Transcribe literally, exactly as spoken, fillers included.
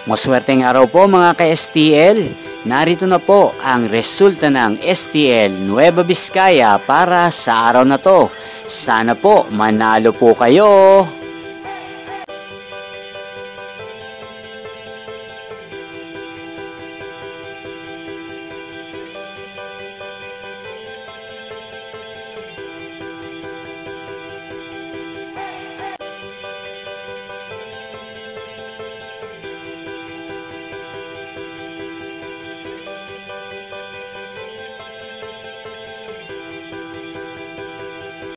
Maswerteng araw po mga ka-S T L. Narito na po ang resulta ng S T L Nueva Vizcaya para sa araw na to. Sana po manalo po kayo.